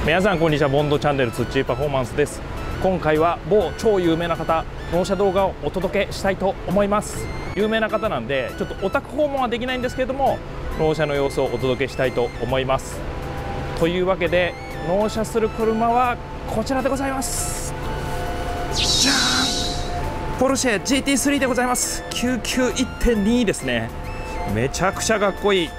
皆さんこんにちは。ボンドチャンネルツッチーパフォーマンスです。今回は某超有名な方納車動画をお届けしたいと思います。有名な方なんでちょっとオタク訪問はできないんですけれども、納車の様子をお届けしたいと思います。というわけで納車する車はこちらでございます。じゃーん、ポルシェ GT3 でございます。991.2 ですね。めちゃくちゃかっこいい。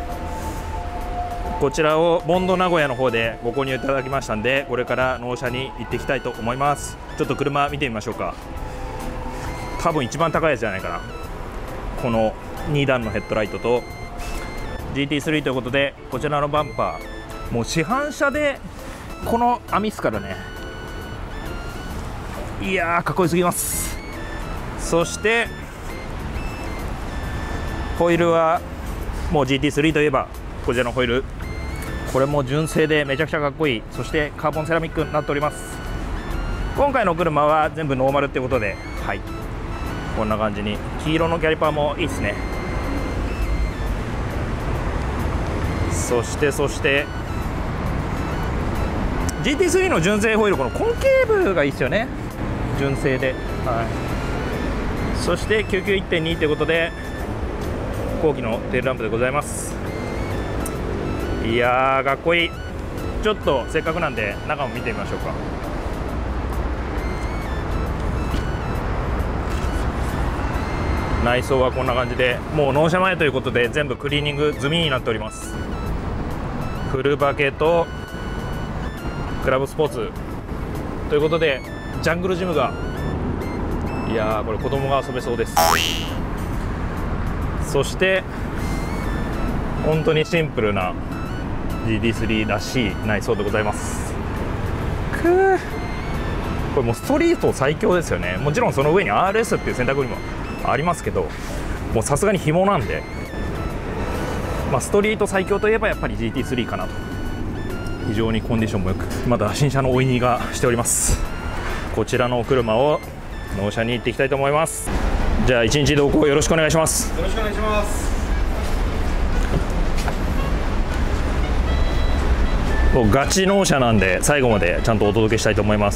こちらをボンド名古屋の方でご購入いただきましたんで、これから納車に行っていきたいと思います。ちょっと車見てみましょうか。多分一番高いやつじゃないかな。この2段のヘッドライトと GT3 ということで、こちらのバンパーもう市販車でこの網っすからね。いやーかっこよすぎます。そしてホイールはもう GT3 といえばこちらのホイール、これも純正でめちゃくちゃかっこいい。そしてカーボンセラミックになっております。今回の車は全部ノーマルってことで、はい、こんな感じに黄色のキャリパーもいいですね。そして GT3 の純正ホイール、このコンケーブがいいですよね、純正で。はい、そして 991.2 ということで後期のテールランプでございます。いやーかっこいい。ちょっとせっかくなんで中も見てみましょうか。内装はこんな感じで、もう納車前ということで全部クリーニング済みになっております。フルバケとクラブスポーツということで、ジャングルジムが、いやーこれ子供が遊べそうです。そして本当にシンプルな GT3 らしい内装でございます。これもうストリート最強ですよね。もちろんその上に RS っていう選択肢もありますけど、もうさすがに紐なんで、ストリート最強といえばやっぱり GT3 かなと。非常にコンディションもよく、まだ新車のおいにがしております。こちらのお車を納車に行っていきたいと思います。じゃあ一日同行よろしくお願いします。 よろしくお願いします。 ガチ納車なんで最後までちゃんとお届けしたいと思います。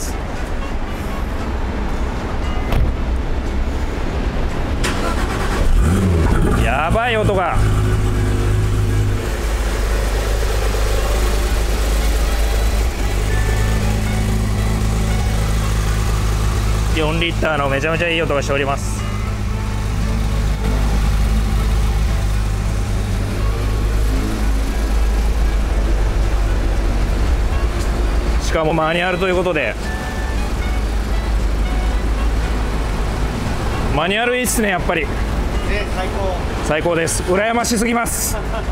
やばい音が。4リッターのめちゃめちゃいい音がしております。しかもマニュアルということで、マニュアルいいっすね。やっぱり最高です。羨ましすぎます。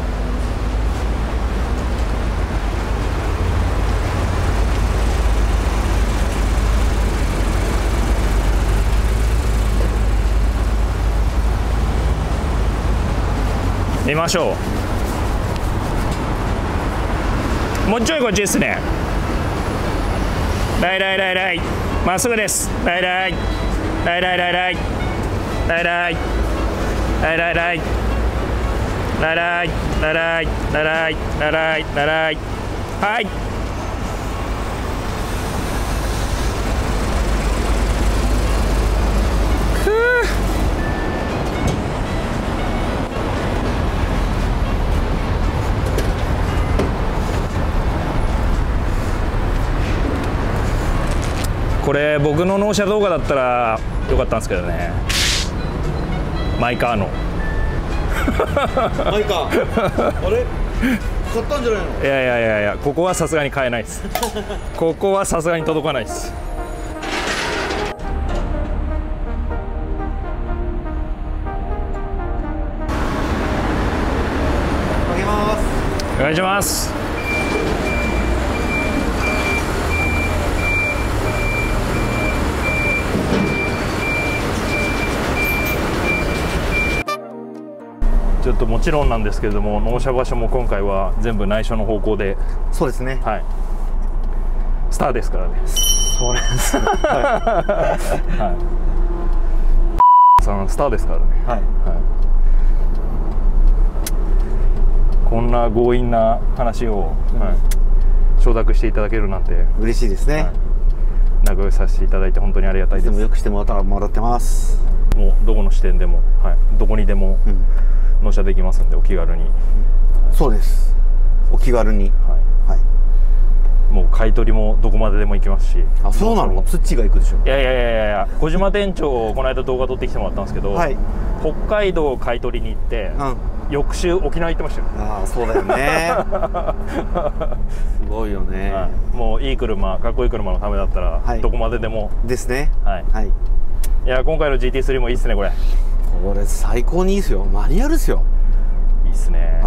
見ましょう。もうちょいこっちですね。ライまっすぐです。ライライはいこれ僕の納車動画だったらよかったんですけどね。マイカーのマイカーあれ買ったんじゃないの？ いやここはさすがに買えないです。ここはさすがに届かないです。 あげます。 お願いします。ちょっともちろんなんですけれども、納車場所も今回は全部内緒の方向で。 そうですね。 はい。スターですからね。 そうなんです。 はい。さんスターですからね。 はい。 はい。こんな強引な話を、はい、 承諾していただけるなんて嬉しいですね、 はい、仲良くさせていただいて本当にありがたいです。 でもよくしてもらってます。 もうどこの支店でも、はい、どこにでも納車できますんで、お気軽に、 そうです、お気軽に、はい、 もう買い取りもどこまででも行きますし。 あ、そうなの？土が行くでしょ。 いや小島店長この間動画撮ってきてもらったんですけど、はい、北海道買い取りに行って、翌週沖縄行ってましたよ。 ああ、そうだよねすごいよね、 はい、もういい車、かっこいい車のためだったら、はい、どこまででもですね。はい、はい、 いや今回の GT3 もいいっすね。これ最高にいいですよ。マニュアルですよ。 いいっすね。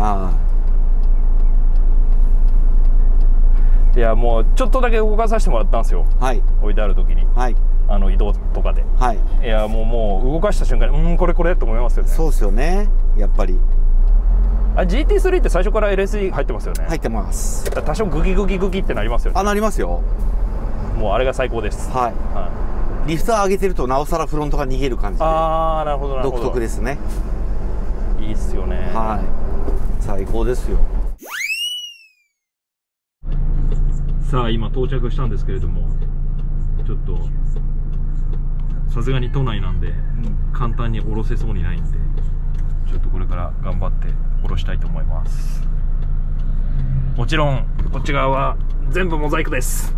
いやもうちょっとだけ動かさせてもらったんですよ、はい、置いてある時に、はい、移動とかで、はい、いやもう動かした瞬間にこれと思いますよね。そうですよね、やっぱり。GT3 って最初から LSD 入ってますよね。入ってます。多少グギグギってなりますよね。なりますよ。もうあれが最高です。はい、はい、リフター上げてるとなおさらフロントが逃げる感じで、なるほど独特ですね。いいっすよね。はい、最高ですよ。さあ今到着したんですけれども、ちょっとさすがに都内なんで簡単に下ろせそうにないんで、ちょっとこれから頑張って下ろしたいと思います。もちろんこっち側は全部モザイクです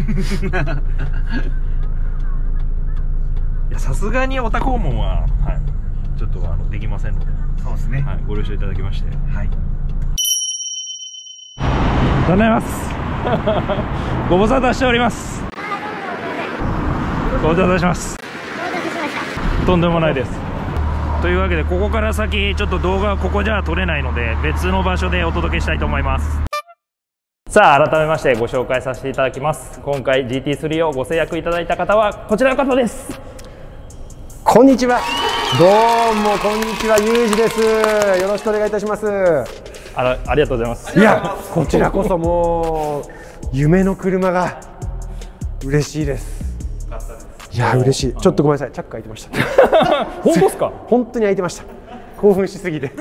いやさすがにオタ訪問は、はい、ちょっとできませんので、そうですね、はい、ご了承いただきまして、はい、ありがとうございますご無沙汰しております。ご無沙汰します。とんでもないです。というわけでここから先ちょっと動画はここじゃ撮れないので別の場所でお届けしたいと思います。さあ改めましてご紹介させていただきます。今回 GT3 をご制約いただいた方はこちらの方です。 こんにちは。どうもこんにちは、ゆうじです。よろしくお願いいたします。 ありがとうございます。 いやこちらこそもう夢の車が嬉しいです。いや嬉しい。ちょっとごめんなさい、チャック開いてました本当ですか？ 本当に開いてました。興奮しすぎて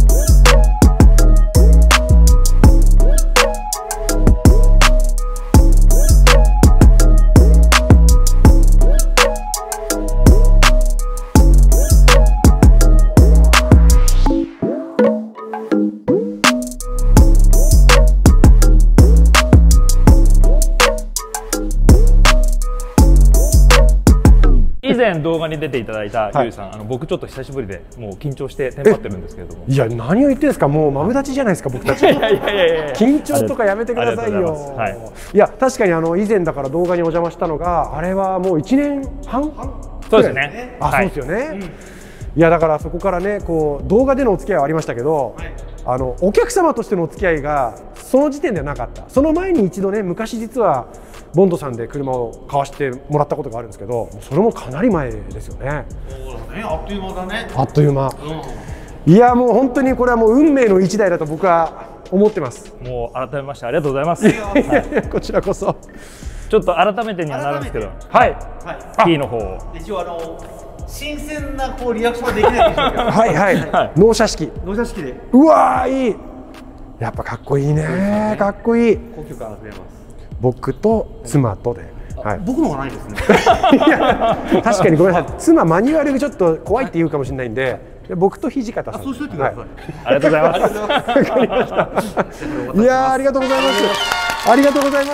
以前動画に出ていただいたゆうさん、僕ちょっと久しぶりでもう緊張してテンパってるんですけれども。 いや何を言ってるんですか、もうマブダチじゃないですか僕たち。緊張とかやめてくださいよ。はい、いや確かに以前だから動画にお邪魔したのがあれはもう1年半。 そうですね。 あ、そうですよね。いやだからそこからねこう動画でのお付き合いはありましたけど、お客様としてのお付き合いがその時点ではなかった。その前に一度ね昔実はボンドさんで車を買わしてもらったことがあるんですけど、それもかなり前ですよね。そうだね、あっという間だね。あっという間。いやもう本当にこれはもう運命の一台だと僕は思ってます。 もう改めましてありがとうございます。 こちらこそ。 ちょっと改めてにはなるんですけど、はい。キーの方を。一応新鮮なこうリアクションできないでしょうけど。はいはい。納車式。納車式で。うわーいい。やっぱかっこいいね。かっこいい。高級感あふれます。僕と妻とで。はい。僕のがないですね。確かにごめんなさい。妻マニュアルがちょっと怖いって言うかもしれないんで、僕と土方さん。そうしといてください。ありがとうございます。わかりました。いやありがとうございます。ありがとうございます。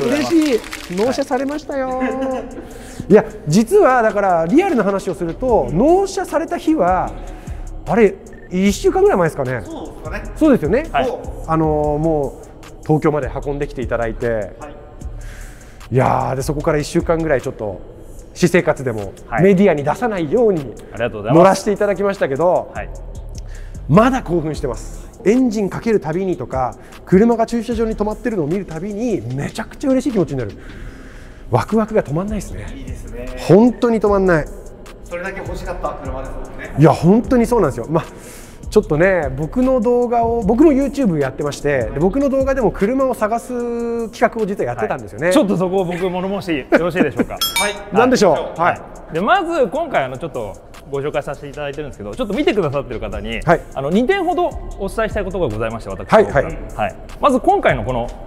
嬉しい。納車されましたよ。いや実はだからリアルな話をすると納車された日はあれ1週間ぐらい前ですかね。そうですよね。もう東京まで運んできていただいて、いやでそこから1週間ぐらいちょっと私生活でもメディアに出さないように乗らせていただきましたけど、まだ興奮してます。エンジンかけるたびにとか車が駐車場に止まってるのを見るたびにめちゃくちゃ嬉しい気持ちになる。ワクワクが止まんないですね。いいですね。本当に止まんない。それだけ欲しかった車ですもんね。いや本当にそうなんですよ。まあちょっとね僕の動画を僕も YouTube やってまして、で僕の動画でも車を探す企画を実はやってたんですよね。ちょっとそこを僕物申してよろしいでしょうか。はい。なんでしょう。はい。でまず今回ちょっとご紹介させていただいてるんですけど、ちょっと見てくださってる方に、2点ほどお伝えしたいことがございまして、私はい。まず今回のこの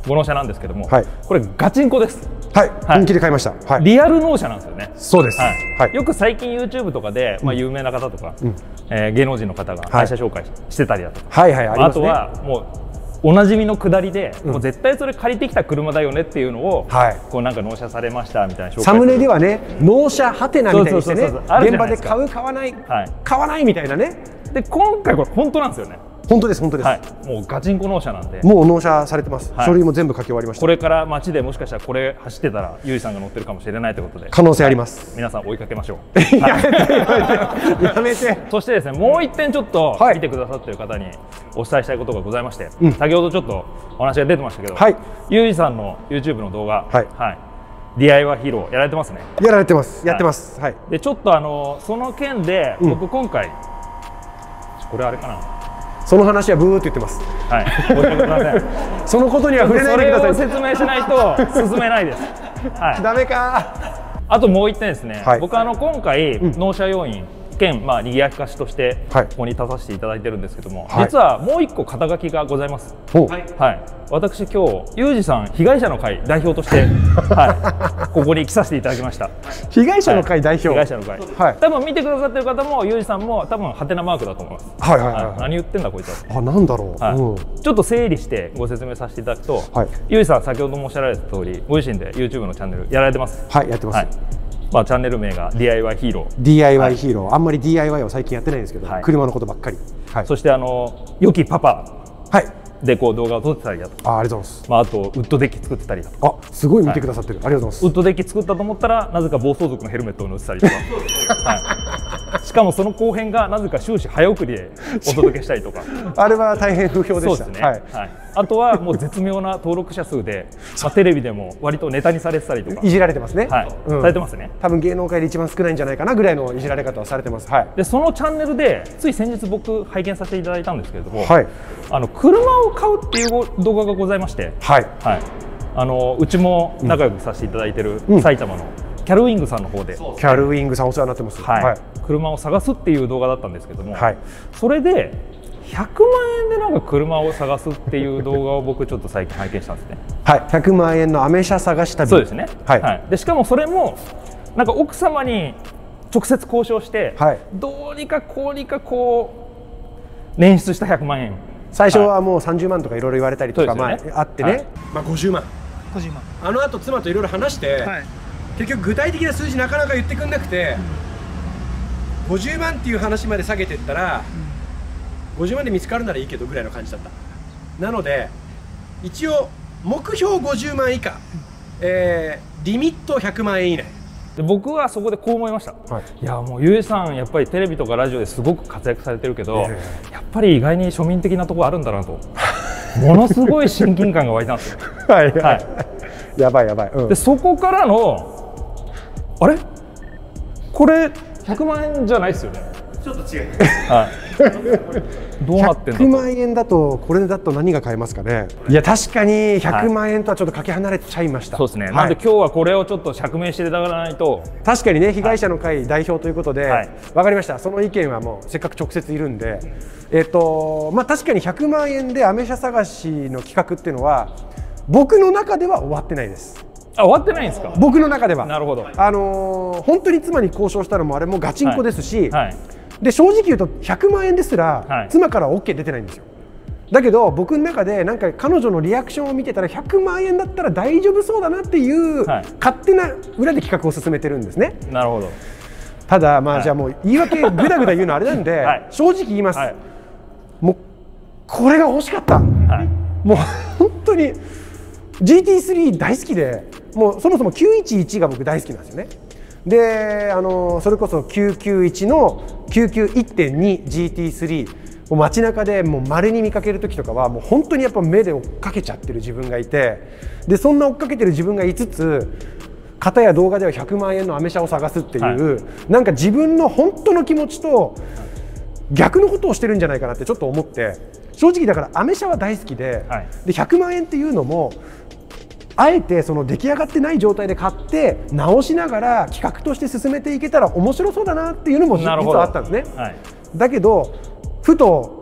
ご納車なんですけども、 はい、 これガチンコです。 はい、本気で買いました。はい、 リアル納車なんですよね。 そうです。 はい、よく最近 YouTube とかで、まあ有名な方とか、芸能人の方が会社紹介してたりだとか、あとはもうおなじみの下りで、もう絶対それ借りてきた車だよねっていうのを、こうなんか納車されましたみたいな紹介。 サムネではね、納車はてなみたいにしてね、現場で買う買わない、買わないみたいなね。 で今回これ本当なんですよね。 本当です、本当です。 もうガチンコ納車なんで。 もう納車されてます。書類も全部書き終わりました。 これから街でもしかしたらこれ走ってたらゆいさんが乗ってるかもしれないということで。 可能性あります。 皆さん追いかけましょう。 やめてやめて。 そしてですね、もう一点ちょっと見てくださっている方にお伝えしたいことがございまして、先ほどちょっとお話が出てましたけど、ゆいさんの YouTube の動画、DIY ヒーローやられてますね。 やられてます。やってます。はい。 でちょっとその件で僕今回これあれかな。 その話はブーって言ってます。 はい、申し訳ございません。 そのことには触れないでください。 それを説明しないと進めないです。はい。 ダメか。 あともう一点ですね。僕今回納車要員兼にぎやかしとしてここに立たせていただいてるんですけども、実はもう一個肩書きがございます。はい。私今日ユージさん被害者の会代表としてここに来させていただきました。 被害者の会代表。 被害者の会。多分見てくださってる方もユージさんも多分ハテナマークだと思います。何言ってんだこいつは。 なんだろう。 ちょっと整理してご説明させていただくと、ユージさん先ほどもおっしゃられた通りご自身で YouTube のチャンネルやられてます。 はい、やってます。 チャンネル名が DIY ヒーロー。 DIY ヒーロー、あんまり DIY を最近やってないんですけど、車のことばっかり。 そして良きパパでこう動画を撮ってたりだとか、 ありがとうございます。 あとウッドデッキ作ってたりだとか、 すごい見てくださってる。ありがとうございます。 ウッドデッキ作ったと思ったらなぜか暴走族のヘルメットを乗せたりとか、しかもその後編がなぜか終始早送りでお届けしたりとかあれは大変不評でした。 あとはもう絶妙な登録者数でテレビでも割とネタにされてたりとか、 いじられてますね。 されてますね。 多分芸能界で一番少ないんじゃないかなぐらいのいじられ方をされてます。 でそのチャンネルでつい先日僕拝見させていただいたんですけれども、車を買うっていう動画がございまして、うちも仲良くさせていただいてる埼玉のキャルウィングさんの方で、キャルウィングさんお世話になってます。 車を探すっていう動画だったんですけども、それで100万円でなんか車を探すっていう動画を僕ちょっと最近拝見したんですね。 100万円のアメ車探し旅。 そうですね。でしかもそれもなんか奥様に直接交渉して、どうにかこうにかこう捻出した100万円。 最初はもう30万とかいろいろ言われたりとかあってね、50万。あのあと妻といろいろ話して、結局具体的な数字なかなか言ってくんなくて、50万っていう話まで下げてったら、50万で見つかるならいいけどぐらいの感じだった。なので一応目標50万以下、リミット100万円以内で、僕はそこでこう思いました。いやもうゆえさんやっぱりテレビとかラジオですごく活躍されてるけど、やっぱり意外に庶民的なところあるんだなとものすごい親近感が湧いたんですよ。 やばいやばい。 でそこからのあれこれ100万円じゃないですよね。ちょっと違う。どうなってんだと。100 万円だとこれだと何が買えますかね。いや確かに100万円とはちょっとかけ離れちゃいました。 そうですね。なんで今日はこれをちょっと釈明していただかないと。 確かにね、被害者の会代表ということで、わかりました。その意見はもうせっかく直接いるんで、確かに100万円でアメ車探しの企画っていうのは僕の中では終わってないです。 終わってないんですか。 僕の中では。 なるほど。 本当に妻に交渉したのもあれもガチンコですし。で正直言うと100万円ですら妻から OK 出てないんですよ。だけど僕の中でなんか彼女のリアクションを見てたら100万円だったら大丈夫そうだなっていう勝手な裏で企画を進めてるんですね。 なるほど。 ただじゃあもう言い訳ぐだぐだ言うのあれなんで正直言います。もうこれが欲しかった。もう本当に GT3 大好きで、もうそもそも911が僕大好きなんですよね。でそれこそ991の 991.2GT3 街中でもう稀に見かける時とかはもう本当にやっぱ目で追っかけちゃってる自分がいて、でそんな追っかけてる自分がいつつ片や動画では100万円のアメ車を探すっていう、なんか自分の本当の気持ちと逆のことをしてるんじゃないかなってちょっと思って、正直だからアメ車は大好きで、で100万円っていうのもあえてその出来上がってない状態で買って直しながら企画として進めていけたら面白そうだなっていうのも実はあったんですね。だけどふと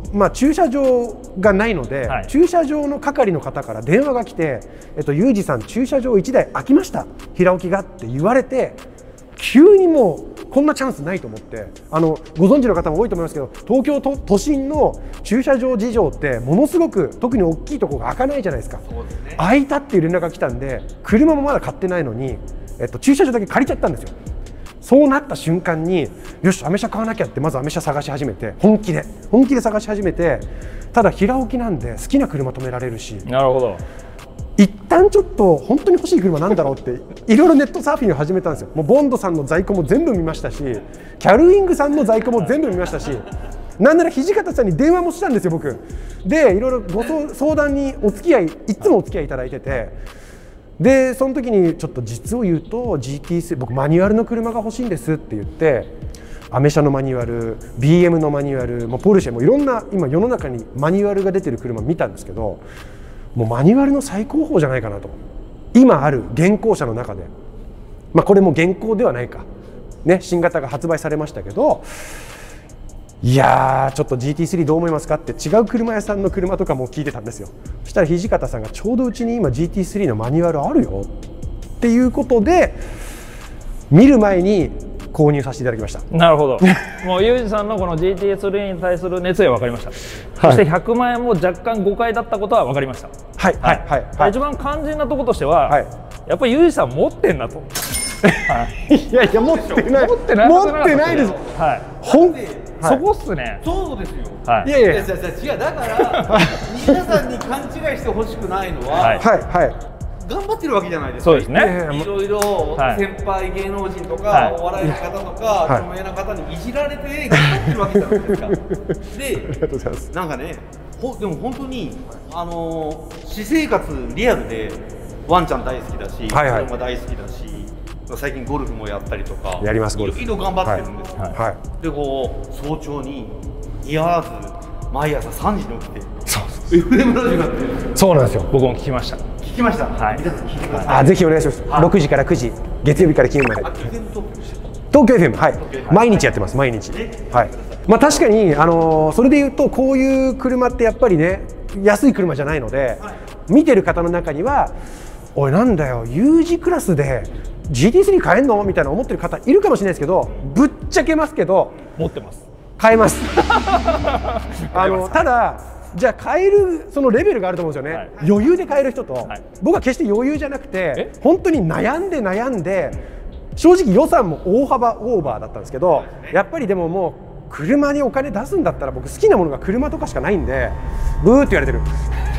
駐車場がないので、 はい、 駐車場の係の方から電話が来て「ユージさん駐車場1台空きました平置きが」って言われて、急にもうこんなチャンスないと思って、ご存知の方も多いと思いますけど、東京都心の駐車場事情ってものすごく、特に大きいところが開かないじゃないですか。 そうですね。 空いたっていう連絡が来たんで、車もまだ買ってないのに、駐車場だけ借りちゃったんですよ。そうなった瞬間に、よしアメ車買わなきゃって、まずアメ車探し始めて、本気で探し始めて、ただ平置きなんで好きな車止められるし、 なるほど、 一旦ちょっと本当に欲しい車なんだろうっていろいろネットサーフィンを始めたんですよ。もうボンドさんの在庫も全部見ましたし、キャルウィングさんの在庫も全部見ましたし、なんなら土方さんに電話もしたんですよ僕で。いろいろご相談にお付き合い、いつもお付き合いいただいてて、でその時にちょっと実を言うと GT3 僕マニュアルの車が欲しいんですって言って、アメ車のマニュアル、 BM のマニュアル、もうポルシェもいろんな今世の中にマニュアルが出てる車見たんですけど、もうマニュアルの最高峰じゃないかなと、今ある現行車の中で、これも現行ではないかね、新型が発売されましたけど、いやーちょっと GT3 どう思いますかって違う車屋さんの車とかも聞いてたんですよ。そしたら土方さんがちょうどうちに今 GT3 のマニュアルあるよっていうことで、見る前に購入させていただきました。 なるほどもうユージさんのこの GT3 に対する熱意は分かりました、そして100万円も若干誤解だったことは分かりました。 はいはいはいはい。 一番肝心なところとしては、 はい、 やっぱりユージさん持ってんなといやいや持ってない持ってないです。 はい、そこっすね。 そうですよ。 はい。 いやいや違う、だから皆さんに勘違いしてほしくないのは、 はいはいはい。 頑張ってるわけじゃないですか。 そうですね。 いろいろ先輩芸能人とかお笑いの方とか著名な方にいじられて頑張ってるわけじゃないですか。で、 ありがとうございます。 なんかね、でも本当に私生活リアルでワンちゃん大好きだし、 はいはい、 車大好きだし、最近ゴルフもやったりとか、 やりますゴルフ。 いろいろ頑張ってるんですよ。 はいはい、 で早朝に似合わず毎朝3時に起きて、 そう FM ラジオやってるんですよ。 そうなんですよ。 僕も聞きました。 聞きました。 はい。 皆さん聞いてください。 ぜひお願いします。6時から9時、月曜日から金曜日まで。 FM 東京東京 FM、はい、毎日やってます、毎日。はい。確かにそれで言うとこういう車ってやっぱりね安い車じゃないので、見てる方の中には「おいなんだよ U 字クラスで GT3 買えんの?」みたいな思ってる方いるかもしれないですけど、ぶっちゃけますけど持ってます。 買えます。ただじゃあ買えるそのレベルがあると思うんですよね、はい、余裕で買える人と、はい、僕は決して余裕じゃなくて本当に悩んで正直予算も大幅オーバーだったんですけど、やっぱりでももう車にお金出すんだったら僕好きなものが車とかしかないんで、ブーって言われてる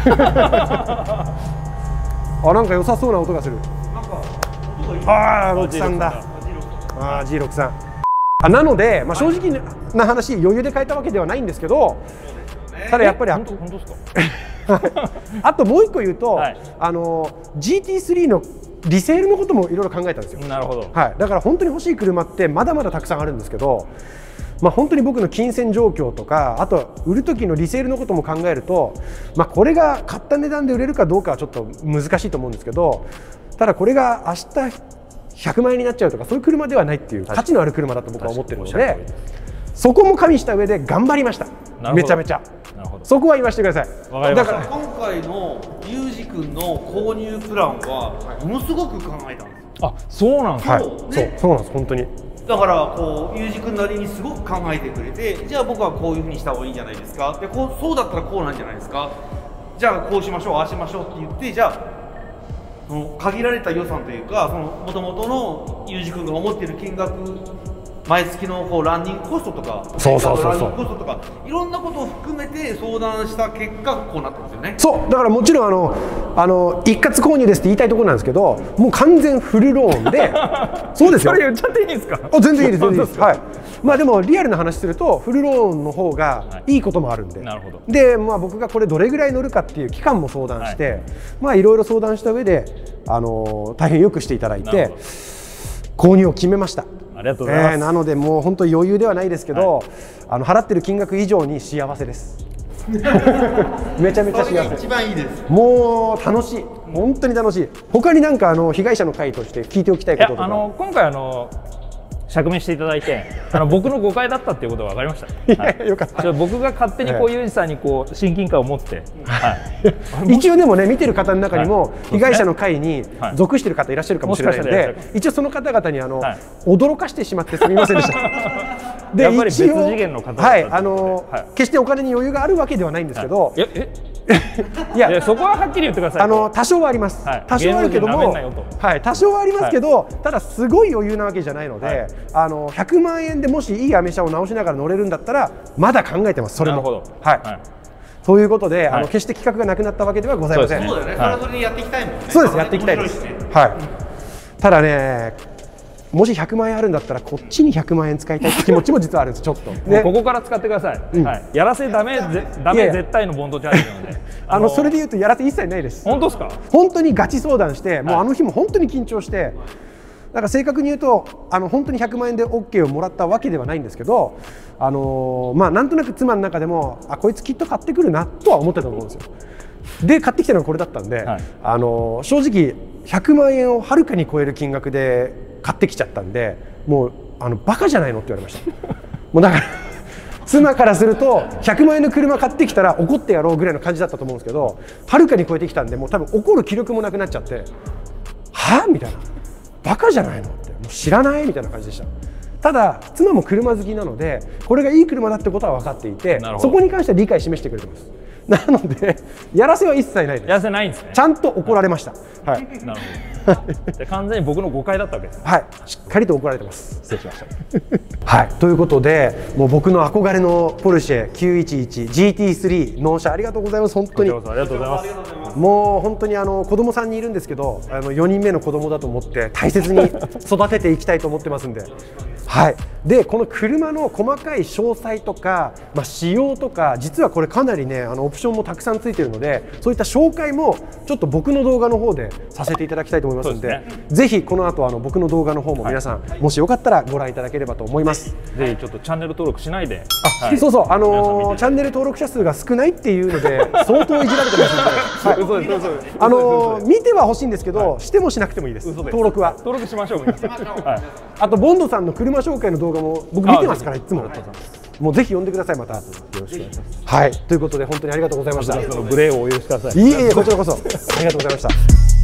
なんか良さそうな音がする。63だ。G63。なので、正直な話余裕で買えたわけではないんですけど、ただやっぱり本当ですかあともう一個言うと、 はい、 GT3 のリセールのこともいろいろ考えたんですよ。 なるほど。 はい、だから本当に欲しい車ってまだまだたくさんあるんですけど、本当に僕の金銭状況とか、あと売る時のリセールのことも考えると、これが買った値段で売れるかどうかはちょっと難しいと思うんですけど、ただこれが明日100万円になっちゃうとかそういう車ではないっていう価値のある車だと僕は思ってるので、そこも加味した上で頑張りました。めちゃめちゃ。そこは言わせてください。 だから今回のユージ君の購入プランはものすごく考えたんです。 あ、そうなんですか。 そうなんです本当に。 だからユージ君なりにすごく考えてくれて、じゃあ僕はこういうふうにした方がいいんじゃないですか。でそうだったらこうなんじゃないですか。じゃあこうしましょう、ああしましょうって言って、じゃあその限られた予算というか、もともとのユージ君が思っている金額、毎月のランニングコストとか、ランニングコストとか、いろんなことを含めて相談した結果こうなったんですよね。 そうだからもちろん一括購入ですって言いたいところなんですけど、もう完全フルローンでそうですよ。 それ言っちゃっていいんですか。 全然いいです、全然いいです。はい。でもリアルな話するとフルローンの方がいいこともあるんで、 なるほど。 で僕がこれどれぐらい乗るかっていう期間も相談して、いろいろ相談した上で大変よくしていただいて購入を決めました。 ありがとうございます。 なのでもう本当に余裕ではないですけど、払ってる金額以上に幸せです。めちゃめちゃ幸せ。 一番いいです。 もう楽しい。本当に楽しい。他になんか被害者の会として聞いておきたいこととか。 今回釈明していただいて、僕の誤解だったっていうことが分かりました。 いやいやよかった。 僕が勝手にこうユージさんにこう親近感を持って、 一応でもね見てる方の中にも被害者の会に属してる方いらっしゃるかもしれないので、一応その方々に驚かしてしまってすみませんでした。 でやっぱり別次元の方だったはい決してお金に余裕があるわけではないんですけど、 いやそこははっきり言ってください。 多少はあります。多少あるけども、多少はありますけど、ただすごい余裕なわけじゃないので、100万円でもしいいアメ車を直しながら乗れるんだったらまだ考えてます。それもということで、決して企画がなくなったわけではございません。 そうだよね。それでやっていきたいもんね。 そうです、やっていきたいです。はい。ただね。もし100万円あるんだったらこっちに100万円使いたいって気持ちも実はあるんです。ちょっと、ね、 ここから使ってください、やらせダメ絶対のボンドチャレンジなのでそれでいうとやらせ一切ないです。 本当ですか？ 本当にガチ相談して、もうあの日も本当に緊張して、だから正確に言うと本当に100万円で OK をもらったわけではないんですけど、なんとなく妻の中でもこいつきっと買ってくるなとは思ってたと思うんですよ。で買ってきたのがこれだったんで、正直100万円をはるかに超える金額で買ってきちゃったんで、もうバカじゃないのって言われました。もうだから妻からすると100万円の車買ってきたら怒ってやろうぐらいの感じだったと思うんですけど、はるかに超えてきたんで、もう多分怒る気力もなくなっちゃって、はみたいな、バカじゃないのって、もう知らないみたいな感じでした。ただ妻も車好きなのでこれがいい車だってことは分かっていて、そこに関しては理解示してくれてます。なのでやらせは一切ないです。 やらせないんですね。 ちゃんと怒られました。はい。 なるほど。完全に僕の誤解だったわけです。 はい。しっかりと怒られてます。 失礼しました。 はい。ということで、もう僕の憧れのポルシェ911 GT3 納車ありがとうございます。本当に。 ありがとうございます。 もう本当に子供さんにいるんですけど、4人目の子供だと思って大切に育てていきたいと思ってますんで。はい。でこの車の細かい詳細とか、仕様とか、実はこれかなりねオプションもたくさんついているので、そういった紹介もちょっと僕の動画の方でさせていただきたいと思いますので、ぜひこの後僕の動画の方も皆さん、もしよかったらご覧いただければと思います。 ぜひちょっとチャンネル登録しないで。 そうそう、チャンネル登録者数が少ないっていうので相当いじられてますので、見ては欲しいんですけど、してもしなくてもいいです。登録は登録しましょう。皆さん。 あとボンドさんの車紹介の動画も僕見てますから、いつも。もうぜひ呼んでください、また。よろしくお願いします。はい、ということで本当にありがとうございました。 無礼をお許しください。 いえいえ、こちらこそありがとうございました。